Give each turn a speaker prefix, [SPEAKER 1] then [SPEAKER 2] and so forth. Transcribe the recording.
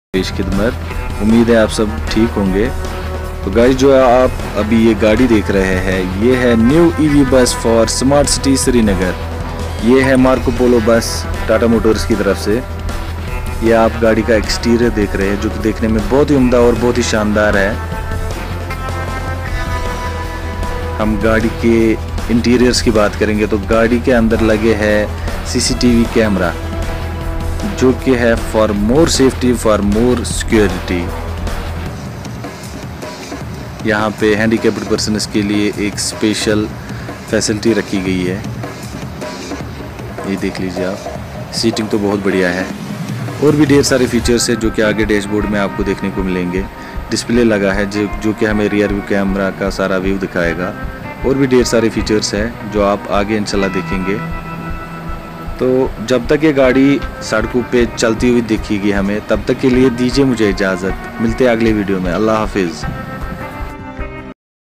[SPEAKER 1] पेश खिदमत। उम्मीद है आप सब ठीक होंगे। तो गाइस, जो आप अभी ये गाड़ी देख रहे हैं ये है new EV bus for smart city Srinagar. ये है मार्को पोलो बस टाटा मोटर्स की तरफ से। ये आप गाड़ी का एक्सटीरियर देख रहे हैं जो कि देखने में बहुत ही उम्दा और बहुत ही शानदार है। हम गाड़ी के इंटीरियर्स की बात करेंगे तो गाड़ी के अंदर लगे हैं सीसीटीवी कैमरा जो कि है for more safety, for more security. यहाँ पे हैंडीकैप्ड पर्सन्स के लिए एक स्पेशल फैसिलिटी रखी गई है। ये देख लीजिए आप, सीटिंग तो बहुत बढ़िया है। और भी ढेर सारे फीचर्स हैं जो कि आगे डैशबोर्ड में आपको देखने को मिलेंगे। डिस्प्ले लगा है जो कि हमें रियर व्यू कैमरा का सारा व्यू दिखाएगा। और भी ढेर सारे फीचर्स हैं जो आप आगे इंशाल्लाह देखेंगे। तो जब तक ये गाड़ी सड़कों पे चलती हुई दिखेगी हमें, तब तक के लिए दीजिए मुझे इजाज़त। मिलते हैं अगले वीडियो में। अल्लाह हाफिज़।